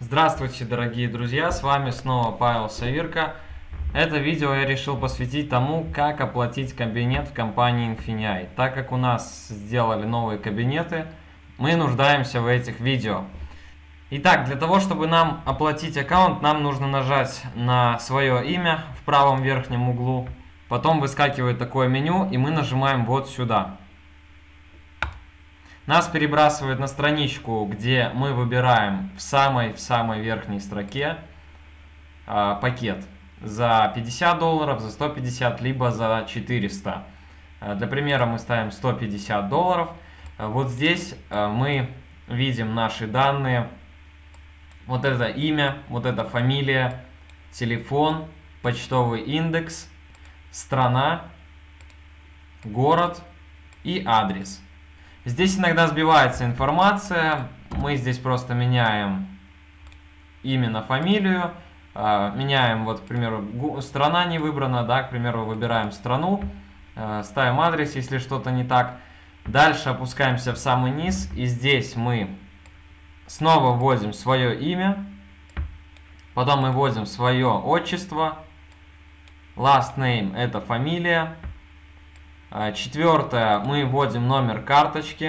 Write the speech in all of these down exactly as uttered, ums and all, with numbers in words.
Здравствуйте, дорогие друзья, с вами снова Павел Савирко. Это видео я решил посвятить тому, как оплатить кабинет в компании Infineon. Так как у нас сделали новые кабинеты, мы нуждаемся в этих видео. Итак, для того, чтобы нам оплатить аккаунт, нам нужно нажать на свое имя в правом верхнем углу. Потом выскакивает такое меню, и мы нажимаем вот сюда. Нас перебрасывает на страничку, где мы выбираем в самой, в самой верхней строке э, пакет за пятьдесят долларов, за сто пятьдесят, либо за четыреста. Э, для примера мы ставим сто пятьдесят долларов. Э, вот здесь э, мы видим наши данные. Вот это имя, вот это фамилия, телефон, почтовый индекс, страна, город и адрес. Здесь иногда сбивается информация, мы здесь просто меняем имя на фамилию, меняем, вот, к примеру, страна не выбрана, да, к примеру, выбираем страну, ставим адрес, если что-то не так. Дальше опускаемся в самый низ, и здесь мы снова вводим свое имя, потом мы вводим свое отчество, last name это фамилия. Четвертое, мы вводим номер карточки.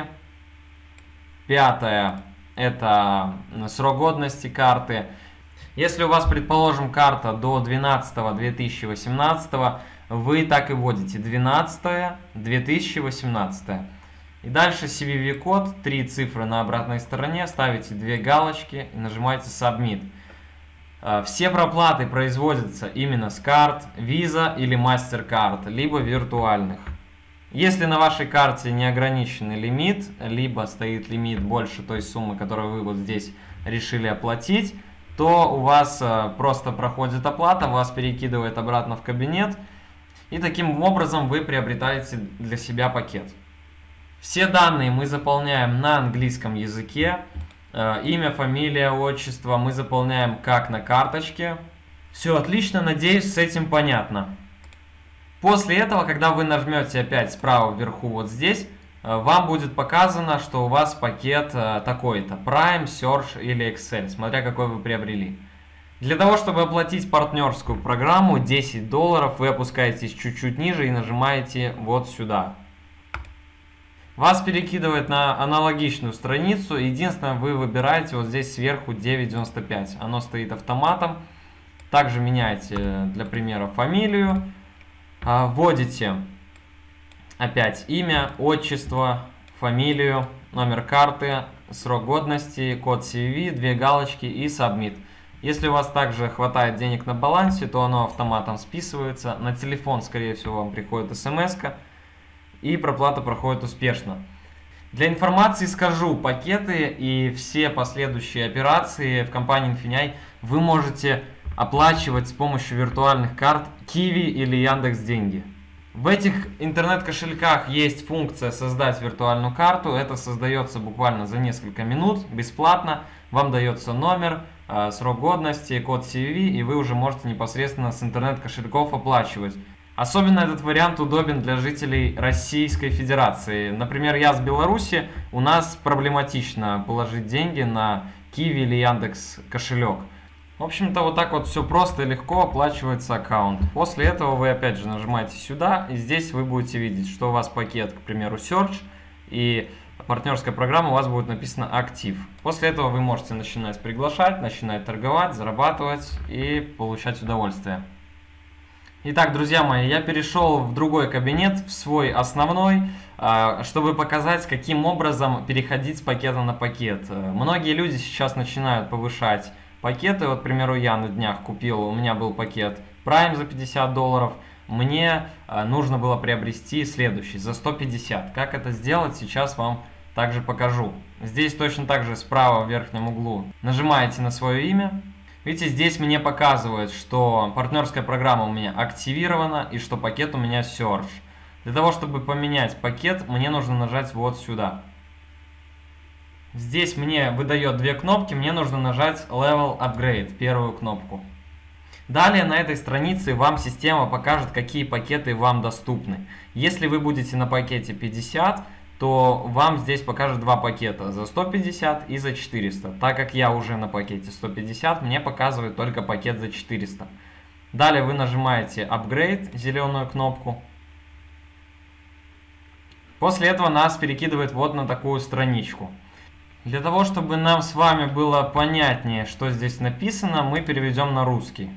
Пятое, это срок годности карты. Если у вас, предположим, карта до двенадцатого две тысячи восемнадцатого, вы так и вводите двенадцатое две тысячи восемнадцатое. И дальше си ви ви-код, три цифры на обратной стороне, ставите две галочки и нажимаете Submit. Все проплаты производятся именно с карт Visa или MasterCard, либо виртуальных. Если на вашей карте неограниченный лимит, либо стоит лимит больше той суммы, которую вы вот здесь решили оплатить, то у вас просто проходит оплата, вас перекидывает обратно в кабинет, и таким образом вы приобретаете для себя пакет. Все данные мы заполняем на английском языке, имя, фамилия, отчество мы заполняем как на карточке. Все отлично, надеюсь, с этим понятно. После этого, когда вы нажмете опять справа вверху вот здесь, вам будет показано, что у вас пакет такой-то, Prime, Search или Excel, смотря какой вы приобрели. Для того, чтобы оплатить партнерскую программу десять долларов, вы опускаетесь чуть-чуть ниже и нажимаете вот сюда. Вас перекидывает на аналогичную страницу, единственное, вы выбираете вот здесь сверху девять девяносто пять, оно стоит автоматом. Также меняете, для примера, фамилию. Вводите опять имя, отчество, фамилию, номер карты, срок годности, код си ви ви, две галочки и Submit. Если у вас также хватает денег на балансе, то оно автоматом списывается. На телефон, скорее всего, вам приходит смс-ка, и проплата проходит успешно. Для информации скажу, пакеты и все последующие операции в компании Infineon вы можете оплачивать с помощью виртуальных карт Kiwi или Яндекс.Деньги. В этих интернет-кошельках есть функция создать виртуальную карту. Это создается буквально за несколько минут, бесплатно. Вам дается номер, срок годности, код си ви ви, и вы уже можете непосредственно с интернет-кошельков оплачивать. Особенно этот вариант удобен для жителей Российской Федерации. Например, я с Беларуси, у нас проблематично положить деньги на Kiwi или Яндекс кошелек. В общем-то, вот так вот все просто и легко оплачивается аккаунт. После этого вы опять же нажимаете сюда, и здесь вы будете видеть, что у вас пакет, к примеру, Search, и партнерская программа у вас будет написано «Актив». После этого вы можете начинать приглашать, начинать торговать, зарабатывать и получать удовольствие. Итак, друзья мои, я перешел в другой кабинет, в свой основной, чтобы показать, каким образом переходить с пакета на пакет. Многие люди сейчас начинают повышать пакеты. Вот, к примеру, я на днях купил, у меня был пакет Prime за пятьдесят долларов, мне нужно было приобрести следующий за сто пятьдесят. Как это сделать, сейчас вам также покажу. Здесь точно так же справа в верхнем углу нажимаете на свое имя. Видите, здесь мне показывает, что партнерская программа у меня активирована и что пакет у меня Search. Для того, чтобы поменять пакет, мне нужно нажать вот сюда. Здесь мне выдает две кнопки, мне нужно нажать Level Upgrade, первую кнопку. Далее на этой странице вам система покажет, какие пакеты вам доступны. Если вы будете на пакете пятьдесят, то вам здесь покажет два пакета, за сто пятьдесят и за четыреста. Так как я уже на пакете сто пятьдесят, мне показывает только пакет за четыреста. Далее вы нажимаете Upgrade, зеленую кнопку. После этого нас перекидывает вот на такую страничку. Для того, чтобы нам с вами было понятнее, что здесь написано, мы переведем на русский.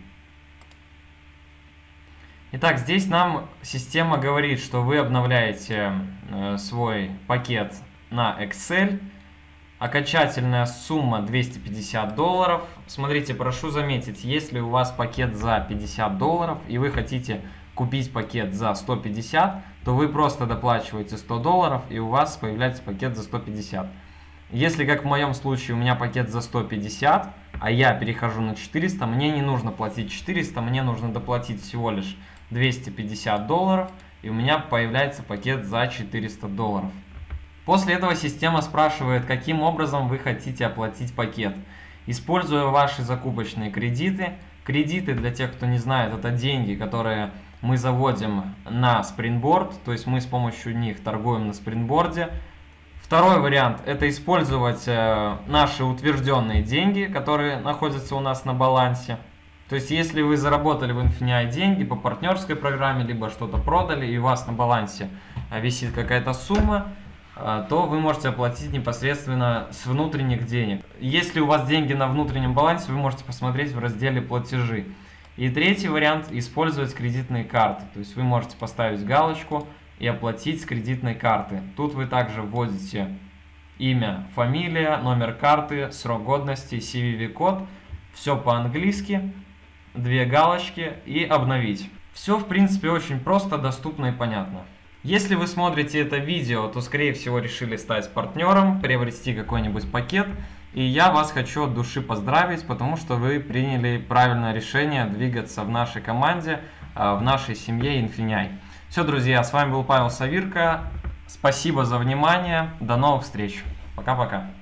Итак, здесь нам система говорит, что вы обновляете э, свой пакет на Excel. Окончательная сумма двести пятьдесят долларов. Смотрите, прошу заметить, если у вас пакет за пятьдесят долларов и вы хотите купить пакет за сто пятьдесят, то вы просто доплачиваете сто долларов и у вас появляется пакет за сто пятьдесят. Если, как в моем случае, у меня пакет за сто пятьдесят, а я перехожу на четыреста, мне не нужно платить четыреста, мне нужно доплатить всего лишь двести пятьдесят долларов, и у меня появляется пакет за четыреста долларов. После этого система спрашивает, каким образом вы хотите оплатить пакет. Используя ваши закупочные кредиты. Кредиты, для тех, кто не знает, это деньги, которые мы заводим на Springboard, то есть мы с помощью них торгуем на Springboard. Второй вариант – это использовать э, наши утвержденные деньги, которые находятся у нас на балансе. То есть, если вы заработали в Infinii деньги по партнерской программе, либо что-то продали, и у вас на балансе висит какая-то сумма, э, то вы можете оплатить непосредственно с внутренних денег. Если у вас деньги на внутреннем балансе, вы можете посмотреть в разделе «Платежи». И третий вариант – использовать кредитные карты. То есть, вы можете поставить галочку и оплатить с кредитной карты. Тут вы также вводите имя, фамилия, номер карты, срок годности, си ви ви-код. Все по-английски. Две галочки и обновить. Все, в принципе, очень просто, доступно и понятно. Если вы смотрите это видео, то, скорее всего, решили стать партнером, приобрести какой-нибудь пакет. И я вас хочу от души поздравить, потому что вы приняли правильное решение двигаться в нашей команде, в нашей семье Infinii. Все, друзья, с вами был Павел Савирко. Спасибо за внимание. До новых встреч. Пока-пока.